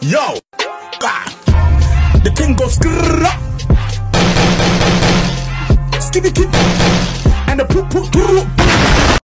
Yo, God. The thing goes skibby kid, and the poop poop.